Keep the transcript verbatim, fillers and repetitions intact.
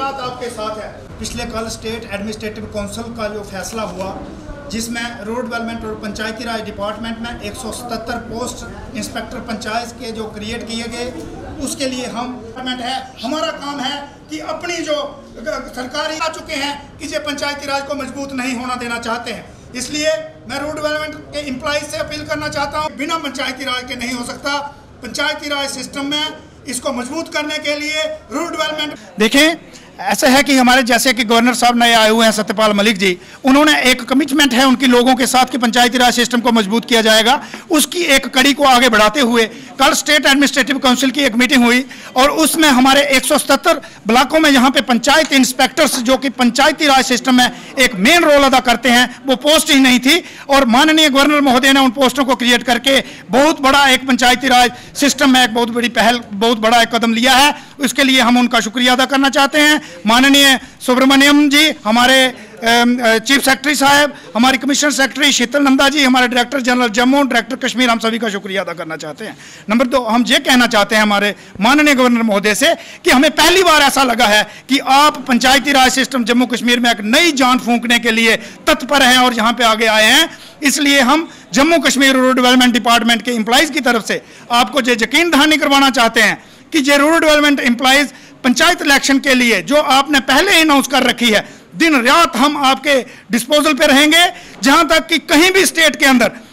बात आपके साथ है। पिछले कल स्टेट एडमिनिस्ट्रेटिव काउंसिल का जो फैसला हुआ, जिसमें रोड डेवलपमेंट और पंचायती राज डिपार्टमेंट में एक सौ सतहत्तर पोस्ट इंस्पेक्टर पंचायत के जो क्रिएट किए गए, उसके लिए हम डिपार्टमेंट है, हमारा काम है कि अपनी जो सरकारी आ चुके हैं कि जो पंचायती राज को मजबूत नहीं होना देना चाहते हैं। इसलिए मैं रोड डेवलपमेंट के एम्प्लॉइज से अपील करना चाहता हूँ, बिना पंचायती राज के नहीं हो सकता। पंचायती राज सिस्टम में इसको मजबूत करने के लिए रोड डेवलपमेंट देखें। ऐसा है कि हमारे जैसे कि गवर्नर साहब नए आए हुए हैं सत्यपाल मलिक जी, उन्होंने एक कमिटमेंट है उनकी लोगों के साथ कि पंचायती राज सिस्टम को मजबूत किया जाएगा। उसकी एक कड़ी को आगे बढ़ाते हुए कल स्टेट एडमिनिस्ट्रेटिव काउंसिल की एक मीटिंग हुई और उसमें हमारे एक सौ सतहत्तर ब्लॉकों में यहाँ पे पंचायत इंस्पेक्टर्स जो कि पंचायती राज सिस्टम में एक मेन रोल अदा करते हैं, वो पोस्ट ही नहीं थी और माननीय गवर्नर महोदय ने उन पोस्टों को क्रिएट करके बहुत बड़ा एक पंचायती राज सिस्टम में एक बहुत बड़ी पहल, बहुत बड़ा एक कदम लिया है। उसके लिए हम उनका शुक्रिया अदा करना चाहते हैं। माननीय सुब्रमण्यम जी, हमारे चीफ सेक्रेटरी साहब, हमारी कमिश्नर सेक्रेटरी शीतल नंदा जी, हमारे director general Jammu, director Kashmir, हम सभी का शुक्रिया अदा करना चाहते हैं। नंबर दो, हम ये कहना चाहते हैं हमारे माननीय गवर्नर महोदय से कि हमें पहली बार ऐसा लगा है कि आप पंचायती राज सिस्टम जम्मू कश्मीर में एक नई जान फूंकने के लिए तत्पर हैं और यहाँ पे आगे आए हैं। इसलिए हम Jammu Kashmir road development department के एम्प्लॉइज की तरफ से आपको ये यकीन दहानी करवाना चाहते हैं कि ये road development employees panchayat election के लिए जो आपने पहले ही अनाउंस कर रखी है, दिन रात हम आपके डिस्पोजल पे रहेंगे, जहां तक कि कहीं भी स्टेट के अंदर